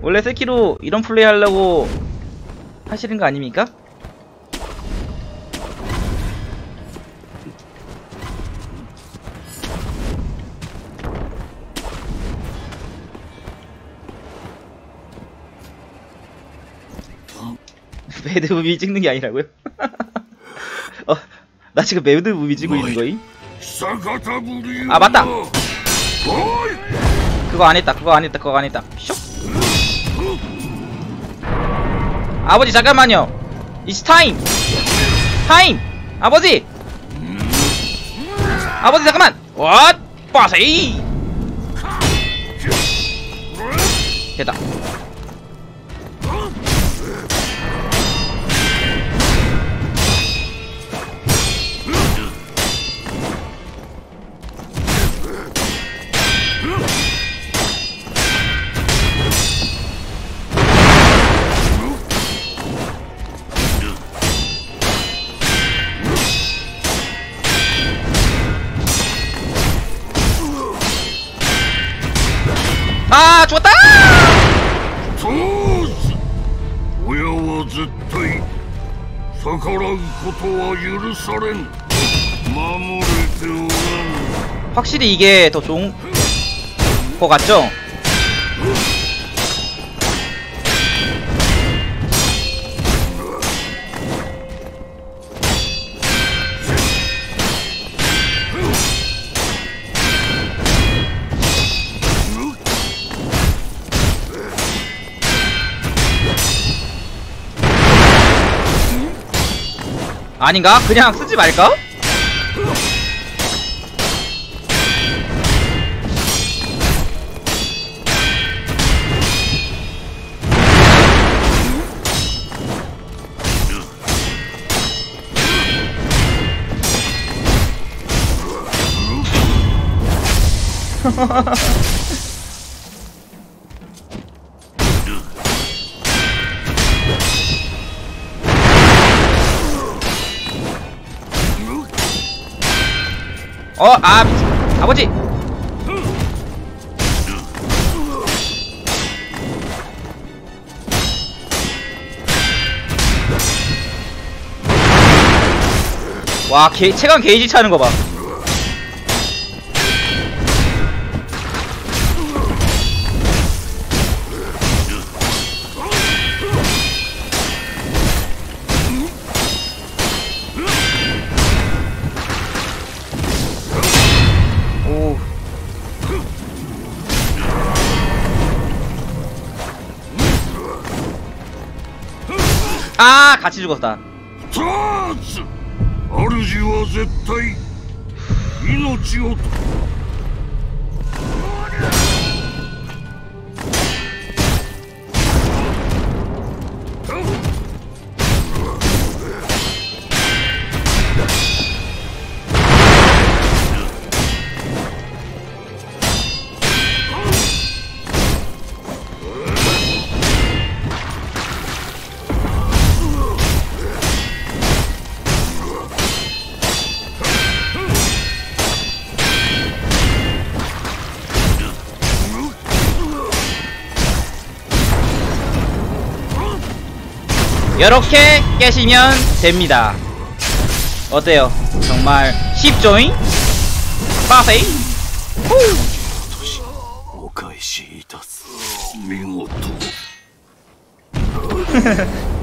원래 세키로 이런 플레이 하려고 하시는 거 아닙니까? 매드 무비 찍는 게 아니라고요? 나 지금 매드 무비 찍고 있는 거임? 아 맞다! 그거 안 했다. 쇽! 아버지 잠깐만요. It's time! 아버지! 아버지 잠깐만! 왓! 빠세이! 됐다. 아 죽었다! 확실히 이게 더 좋은 거 같죠? 아닌가? 그냥 쓰지 말까? 아버지! 와, 체감 게이지 차는 거 봐. 아, 같이 죽었다. 이렇게 깨시면 됩니다. 어때요? 정말 쉽죠잉? 빠세이! 후!